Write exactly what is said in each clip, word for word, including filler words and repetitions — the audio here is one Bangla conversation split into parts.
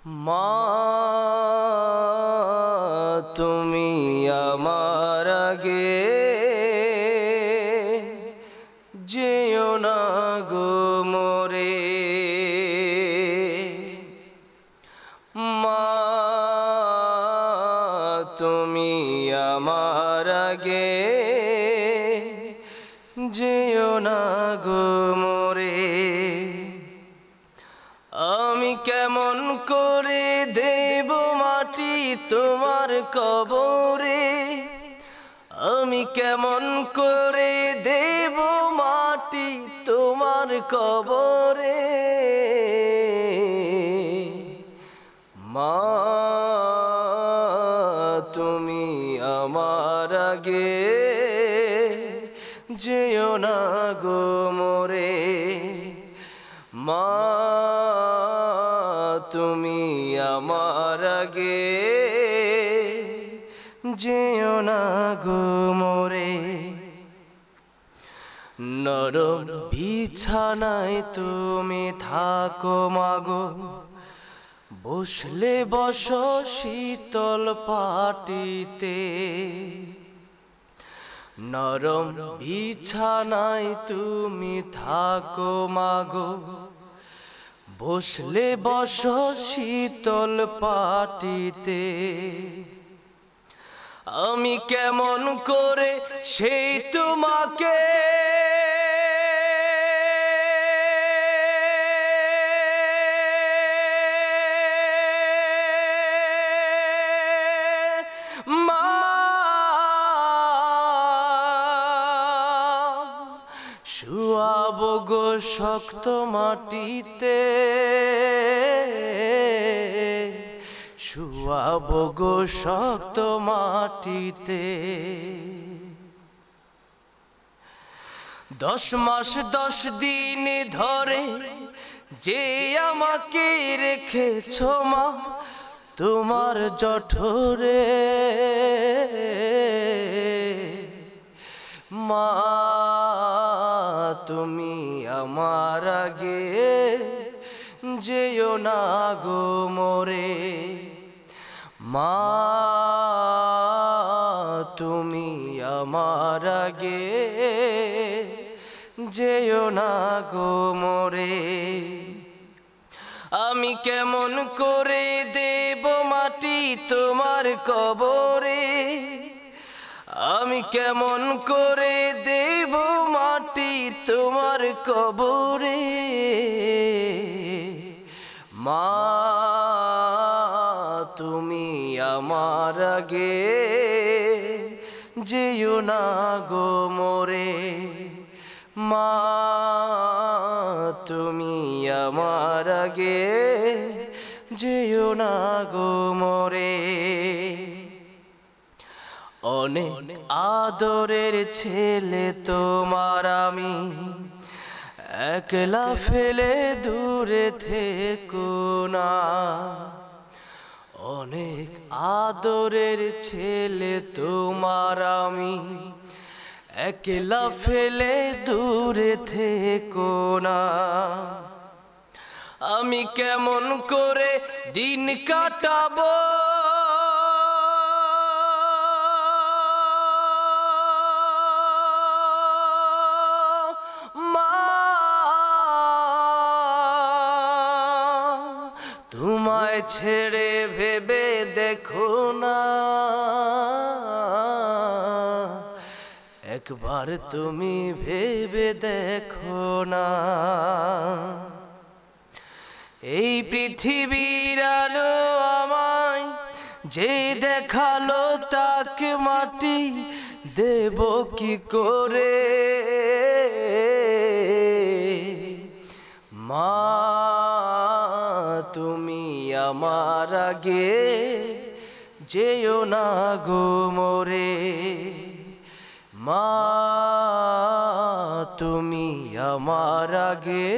মা তুমি আমার আগে যেও না গো মোরে। মা তুমি আমার আগে যেও না গো মোরে। আমি কেমন করে দেব মাটি তোমার কবরে, আমি কেমন করে দেব মাটি তোমার কবরে। মা তুমি আমার আগে যেও না গো মোরে। মা তুমি আমার আগে যেও না গো মোরে। নরম বিছানায় তুমি থাকো মাগো, বসলে বসো শীতল পাটিতে। নরম বিছানায় তুমি থাকো মাগো, বসলে বসো শীতল পাটিতে। আমি কেমন করে সেই তোমাকে মা শুয়াবো গো শক্ত মাটিতে, শুয়াবো গো শক্ত মাটিতে। দশ মাস দশ দিন ধরে যে আমাকে রেখেছো মা তোমার জঠরে। মা তুমি আমার আগে যেও না গো মোরে। মা তুমি আমার আগে যেও না গো মোরে। আমি কেমন করে দেব মাটি তোমার কবরে, আমি কেমন করে দেব মাটি তোমার কবরে। মা তুমি আমার আগে যেও না গো মোরে। মা তুমি আমার আগে যেও না গো মোরে। অনেক আদরের ছেলে তোমার আমি, একলা ফেলে দূরে থেকো না। অনেক আদরের ছেলে তোমার আমি, একলা ফেলে দূরে থেকো না। আমি কেমন করে দিন কাটাবো মা, তোমায় ছেড়ে ভেবে দেখো না। একবার তুমি ভেবে দেখো না। এই পৃথিবীর আলো আমায় যে দেখালো তাকে মাটি দেব কি করে। মা তুমি আমার আগে যেও না গো মোরে। মা তুমি আমার আগে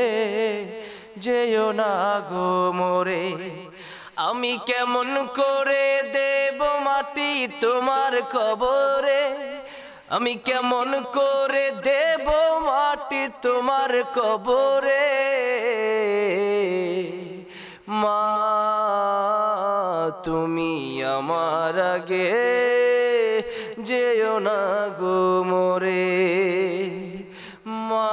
যেও না গো মোরে। আমি কেমন করে দেব মাটি তোমার কবরে, আমি কেমন করে দেব মাটি তোমার কবরে। মা তুমি আমার আগে যেও না গো মোরে মা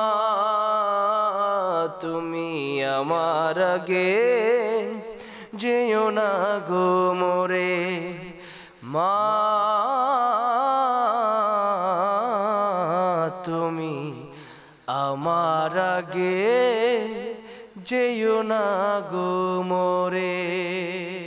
তুমি আমার আগে যেও না গো মোরে মা তুমি আমার আগে যেও না গো মোরে।